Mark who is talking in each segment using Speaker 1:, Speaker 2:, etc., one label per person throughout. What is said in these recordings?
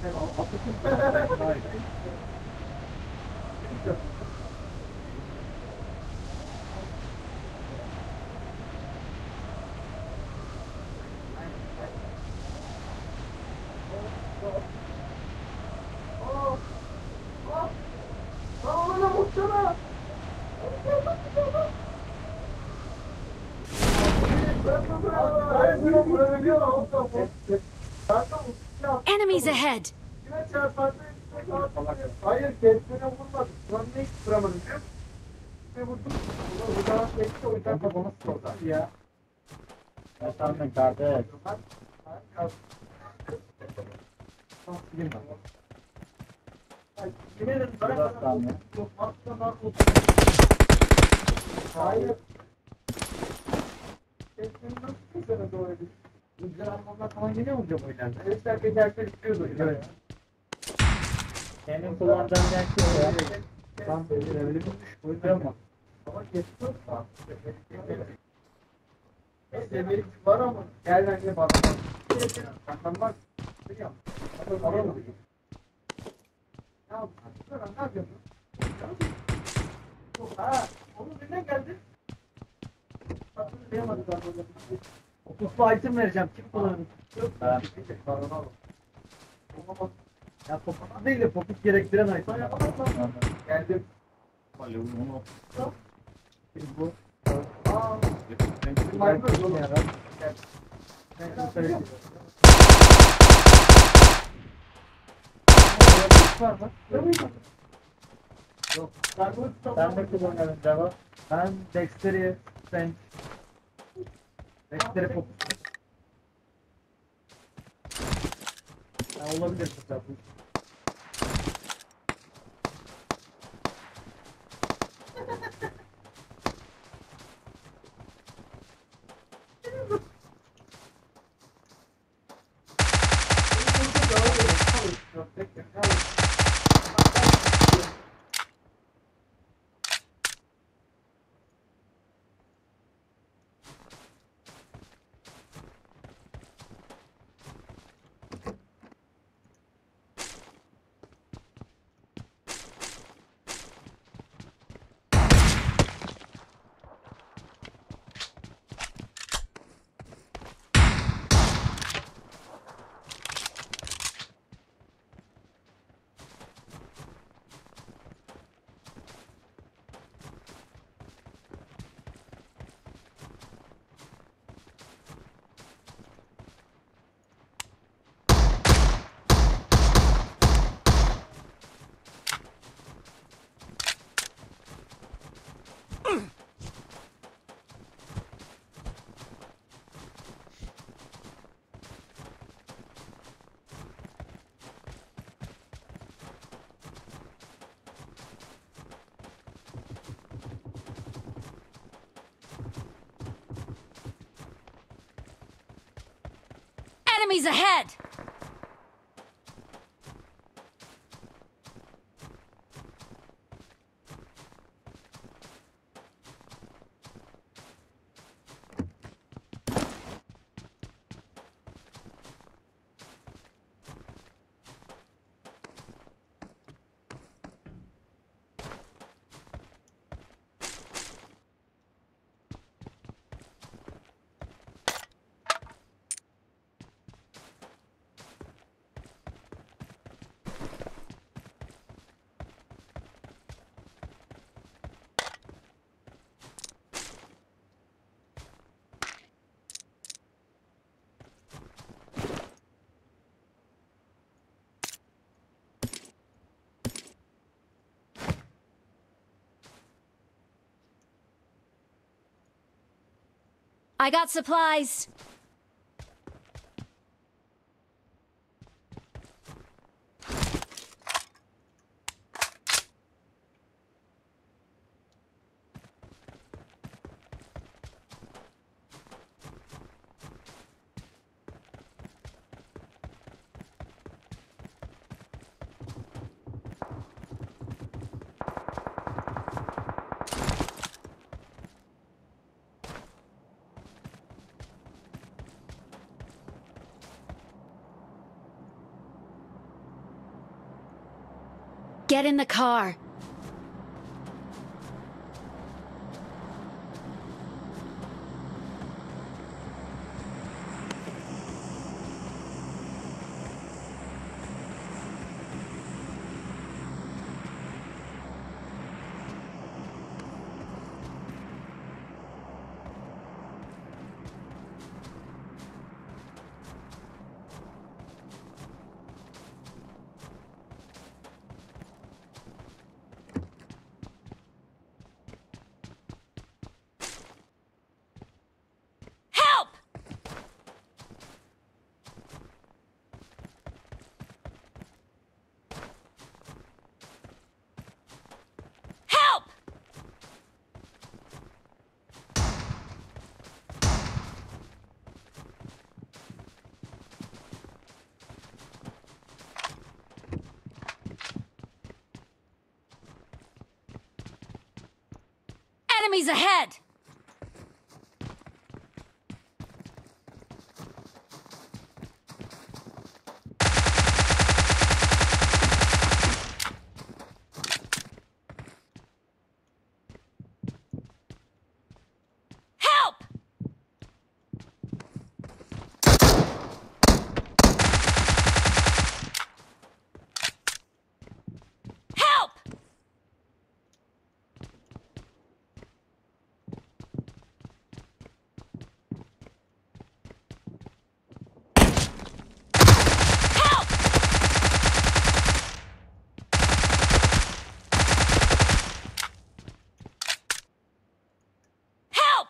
Speaker 1: Enemies ahead!
Speaker 2: Hayır, kendine vurmadım. Lan ne vuramadım biliyor musun? Ve vurdum. Bu zaman geçti, o yüzden kafamı sordu ya.
Speaker 3: Ne sandın kardeş? Biraz saniye.
Speaker 2: Hayır. Kendini nasıl kimsene doğru edin? Güzel anlamlar falan geliyor mu hocam oyunlarda? Evet, herkes istiyordu. Evet.
Speaker 3: Senin kullandığın renk yok ya.
Speaker 2: Tam öyle bir oynuyor mu? Ama geçti. Seviyelik var ama gel bence bana. Anlamaz. Biliyor musun? Alalım. Ne yapıyorsun? Ne yapıyorsun? Ha, onun birine geldi. Hatırlayamadık arkadaşlar. 30 item vereceğim. Kim kullanır? Yok.
Speaker 3: Ben.
Speaker 2: Ya topuk değil de topuk gerektiren item. Yapamazsan. Geldim. Bu. Aa. Maymun yolu ya. Var mı? Yok.
Speaker 3: Sen de kullanıyorsun cevap.
Speaker 2: Ben Dexter'i sen Dexter'i fokus. Ya olabilir bu tabii.
Speaker 1: Enemies ahead! I got supplies. Get in the car. Help! Help! Enemies ahead! Help! Help! Help! Help!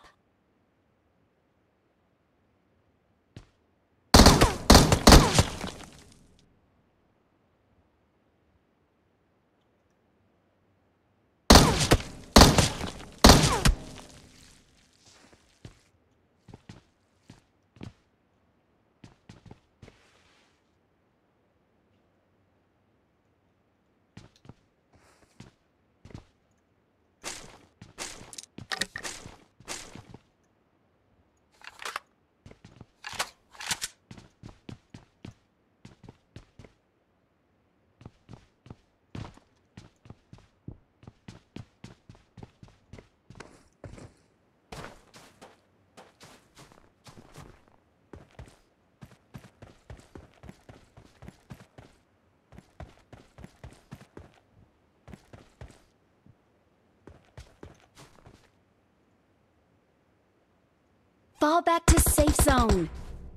Speaker 1: Fall back to safe zone.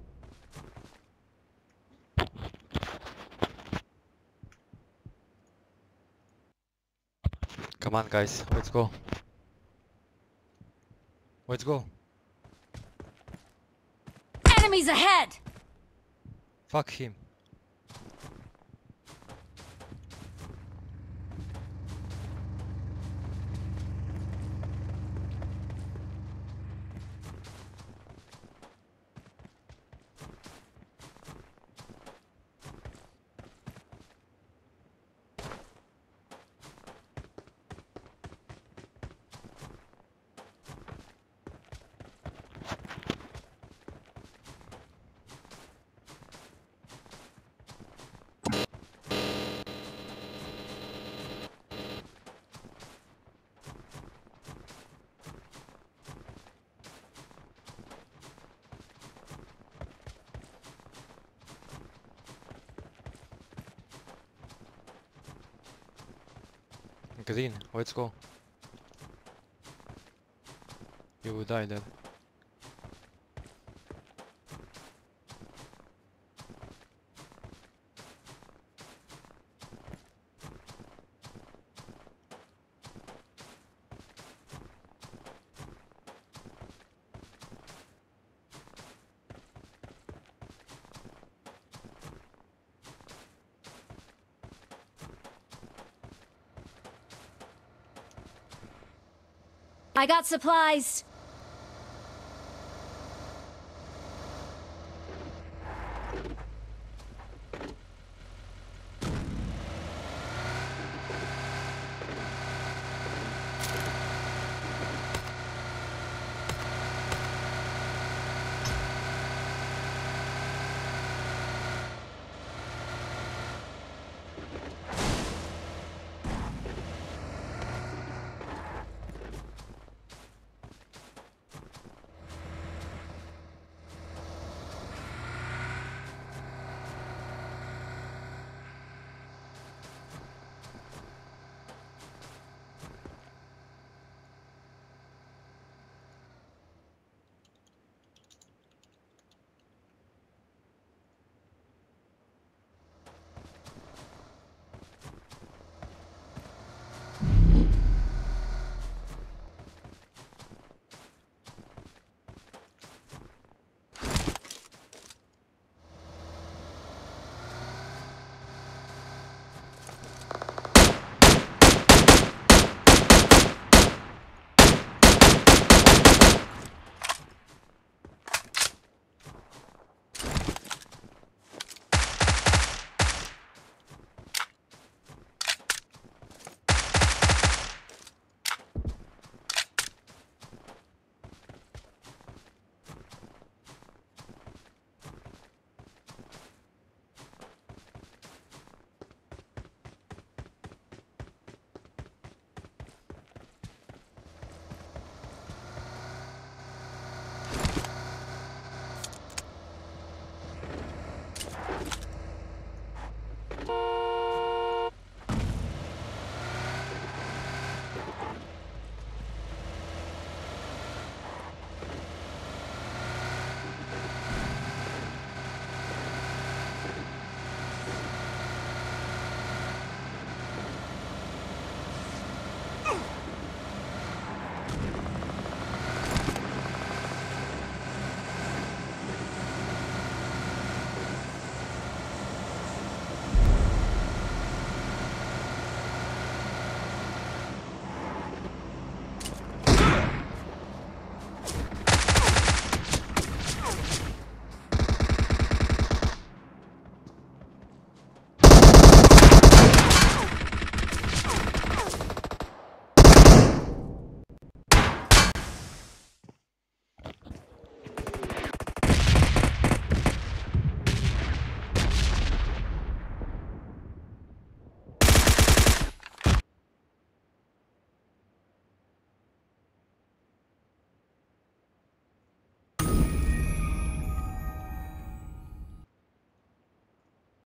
Speaker 4: Come on, guys, let's go. Let's go.
Speaker 1: Enemies ahead!
Speaker 4: Fuck him. Green, let's go. You will die there.
Speaker 1: I got supplies.